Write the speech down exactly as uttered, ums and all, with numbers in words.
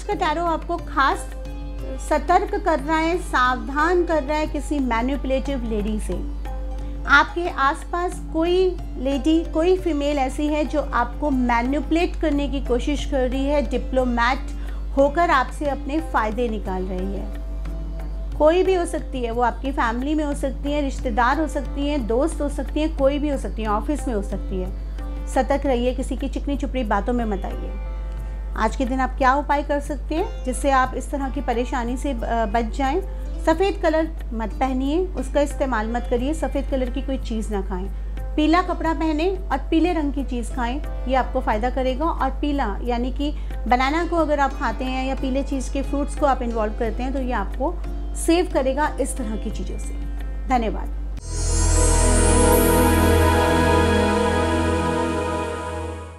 का टैरो आपको खास सतर्क कर रहा है, सावधान कर रहा है किसी मैनिपुलेटिव लेडी से। आपके आसपास कोई लेडी, कोई फीमेल ऐसी है जो आपको मैनिपुलेट करने की कोशिश कर रही है, डिप्लोमैट होकर आपसे अपने फ़ायदे निकाल रही है। कोई भी हो सकती है, वो आपकी फैमिली में हो सकती है, रिश्तेदार हो सकती हैं, दोस्त हो सकती हैं, कोई भी हो सकती है, ऑफिस में हो सकती है। सतर्क रहिए, किसी की चिकनी चुपड़ी बातों में मत आइए। आज के दिन आप क्या उपाय कर सकते हैं जिससे आप इस तरह की परेशानी से बच जाएं? सफ़ेद कलर मत पहनिए, उसका इस्तेमाल मत करिए। सफ़ेद कलर की कोई चीज़ ना खाएं। पीला कपड़ा पहने और पीले रंग की चीज़ खाएं, ये आपको फ़ायदा करेगा। और पीला यानी कि बनाना को अगर आप खाते हैं या पीले चीज़ के फ्रूट्स को आप इन्वॉल्व करते हैं तो ये आपको सेव करेगा इस तरह की चीज़ों से। धन्यवाद।